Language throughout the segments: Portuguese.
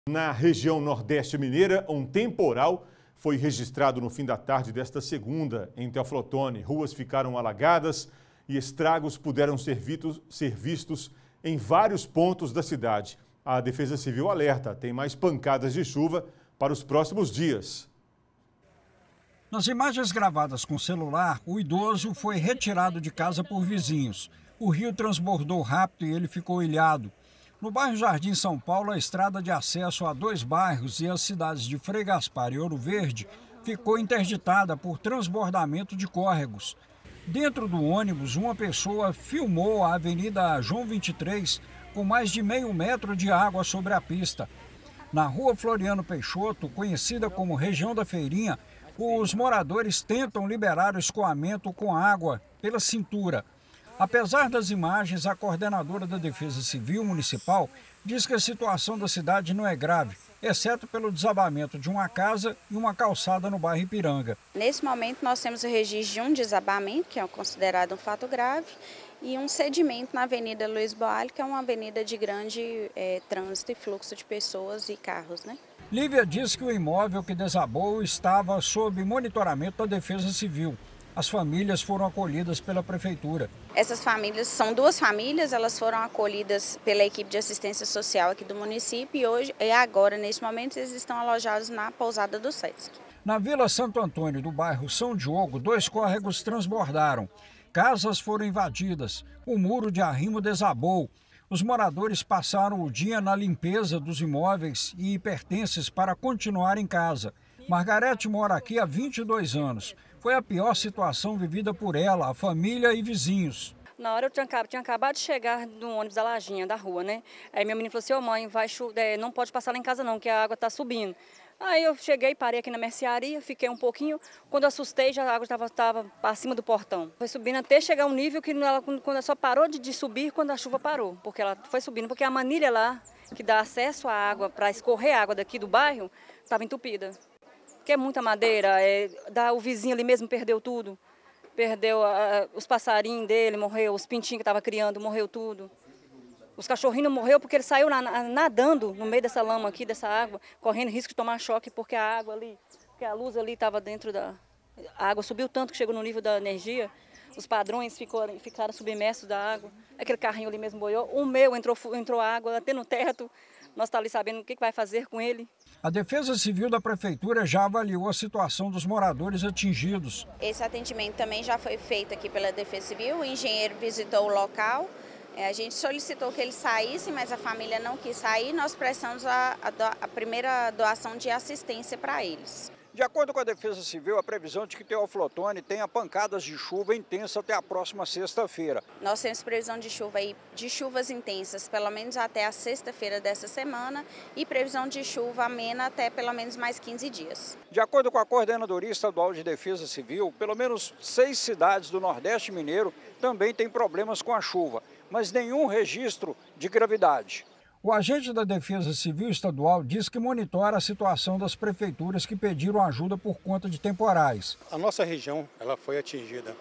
Na região Nordeste Mineira, um temporal foi registrado no fim da tarde desta segunda em Teoflotone. Ruas ficaram alagadas e estragos puderam ser vistos em vários pontos da cidade. A Defesa Civil alerta, tem mais pancadas de chuva para os próximos dias. Nas imagens gravadas com celular, o idoso foi retirado de casa por vizinhos. O rio transbordou rápido e ele ficou ilhado. No bairro Jardim São Paulo, a estrada de acesso a dois bairros e as cidades de Frei Gaspar e Ouro Verde ficou interditada por transbordamento de córregos. Dentro do ônibus, uma pessoa filmou a Avenida João 23 com mais de meio metro de água sobre a pista. Na rua Floriano Peixoto, conhecida como região da Feirinha, os moradores tentam liberar o escoamento com água pela cintura. Apesar das imagens, a coordenadora da Defesa Civil Municipal diz que a situação da cidade não é grave, exceto pelo desabamento de uma casa e uma calçada no bairro Ipiranga. Nesse momento, nós temos o registro de um desabamento, que é considerado um fato grave, e um cedimento na Avenida Luiz Boalho, que é uma avenida de grande trânsito e fluxo de pessoas e carros, né? Lívia diz que o imóvel que desabou estava sob monitoramento da Defesa Civil. As famílias foram acolhidas pela prefeitura. Essas famílias são duas famílias, elas foram acolhidas pela equipe de assistência social aqui do município e agora, neste momento, eles estão alojados na pousada do Sesc. Na Vila Santo Antônio, do bairro São Diogo, dois córregos transbordaram. Casas foram invadidas, o muro de arrimo desabou. Os moradores passaram o dia na limpeza dos imóveis e pertences para continuar em casa. Margarete mora aqui há 22 anos. Foi a pior situação vivida por ela, a família e vizinhos. Na hora eu tinha acabado de chegar no ônibus da Lajinha, da rua, né? Aí minha menina falou assim, mãe, não pode passar lá em casa não, que a água está subindo. Aí eu cheguei, parei aqui na mercearia, fiquei um pouquinho. Quando eu assustei, já a água estava acima do portão. Foi subindo até chegar um nível que quando ela só parou de subir quando a chuva parou. Porque ela foi subindo, porque a manilha lá, que dá acesso à água, para escorrer a água daqui do bairro, estava entupida. Porque é muita madeira, o vizinho ali mesmo perdeu tudo. Perdeu os passarinhos dele, morreu, os pintinhos que estava criando, morreu tudo. Os cachorrinhos morreu porque ele saiu nadando no meio dessa lama aqui, dessa água, correndo risco de tomar choque porque a água ali, porque a luz ali estava dentro da... A água subiu tanto que chegou no nível da energia, os padrões ficaram submersos da água. Aquele carrinho ali mesmo boiou, o meu entrou água até no teto, nós estamos ali sabendo o que vai fazer com ele. A Defesa Civil da Prefeitura já avaliou a situação dos moradores atingidos. Esse atendimento também já foi feito aqui pela Defesa Civil, o engenheiro visitou o local. A gente solicitou que ele saísse, mas a família não quis sair. Nós prestamos a primeira doação de assistência para eles. De acordo com a Defesa Civil, a previsão de que Teoflotone tenha pancadas de chuva intensa até a próxima sexta-feira. Nós temos previsão de chuva de chuvas intensas, pelo menos até a sexta-feira dessa semana, e previsão de chuva amena até pelo menos mais 15 dias. De acordo com a Coordenadoria Estadual de Defesa Civil, pelo menos 6 cidades do Nordeste Mineiro também têm problemas com a chuva, mas nenhum registro de gravidade. O agente da Defesa Civil Estadual diz que monitora a situação das prefeituras que pediram ajuda por conta de temporais. A nossa região ela foi atingida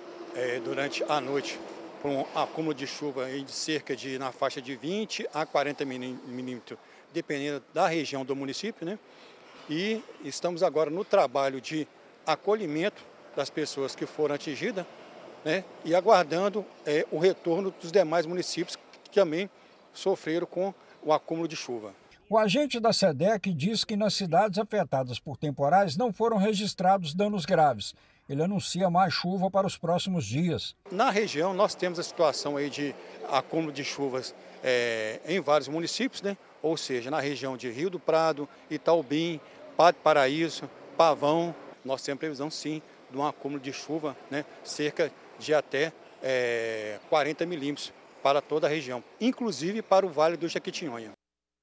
durante a noite por um acúmulo de chuva na faixa de 20 a 40 milímetros, dependendo da região do município, né? E estamos agora no trabalho de acolhimento das pessoas que foram atingidas, né? E aguardando o retorno dos demais municípios que também sofreram com o acúmulo de chuva. O agente da SEDEC diz que nas cidades afetadas por temporais não foram registrados danos graves. Ele anuncia mais chuva para os próximos dias. Na região nós temos a situação aí de acúmulo de chuvas em vários municípios, né? Ou seja, na região de Rio do Prado, Itaubim, Padre Paraíso, Pavão. Nós temos previsão sim de um acúmulo de chuva, né? Cerca de até 40 milímetros para toda a região, inclusive para o Vale do Jequitinhonha.